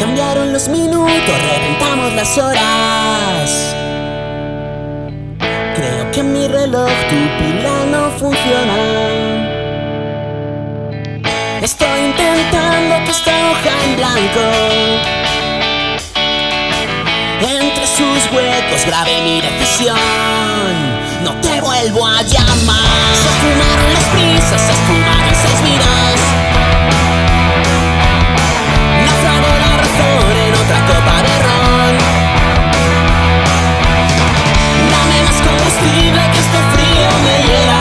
cambiaron los minutos, reventamos las horas. Creo que en mi reloj tu pila no funciona. Estoy intentando que esta hoja en blanco entre sus huecos grabe mi decisión. No te vuelvo a llamar. Se esfumaron las prisas, se esfumaron 6 vidas. Naufragó la razón en otra copa de ron. Dame más combustible que este frío me hiela.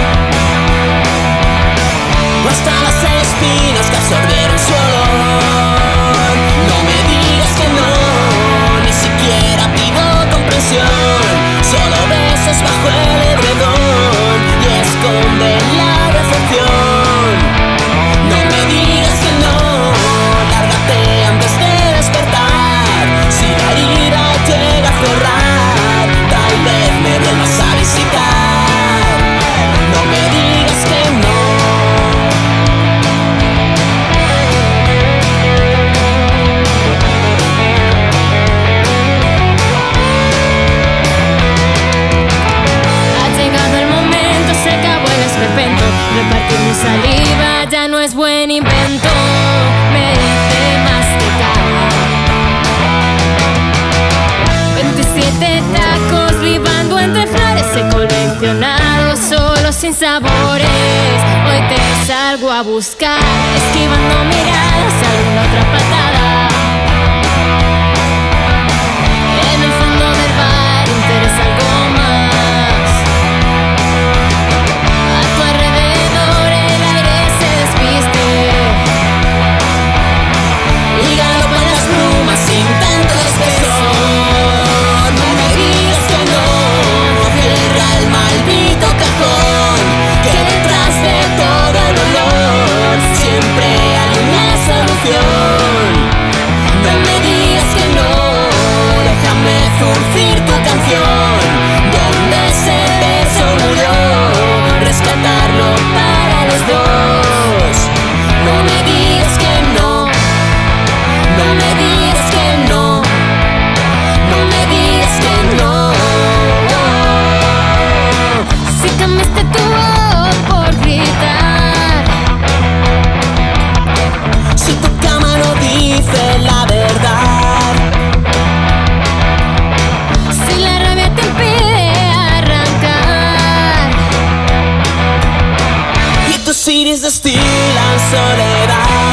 Hasta las espinas que absorbieron su olor. No me digas que no, ni siquiera pido comprensión. Solo besos bajo el edredón y esconden la decepción. No me digas que no, lárgate antes de despertar. Si la herida llega a cerrar, tal vez me vuelvas a visitar. No me digas que no. Repartir mi saliva ya no es buen invento. Merece más que cada 27 tacos libando entre flores. He coleccionado solo sin sabores. Hoy te salgo a buscar, esquivando miradas, alguna otra patada. En el fondo del bar interesa algo más. Sin tanto espesor, no me digas que no. Cierra el maldito cajón, que detrás de todo el dolor siempre hay una solución. No me digas que no, déjame zurcir tu canción. Donde ese verso murió, rescatarlo para los dos. No me digas que no, no me digas que no, no me digas que no. Si cambiaste tu voz por gritar, si tu cama no dice la verdad, si la rabia te impide arrancar y tus iris destilan soledad.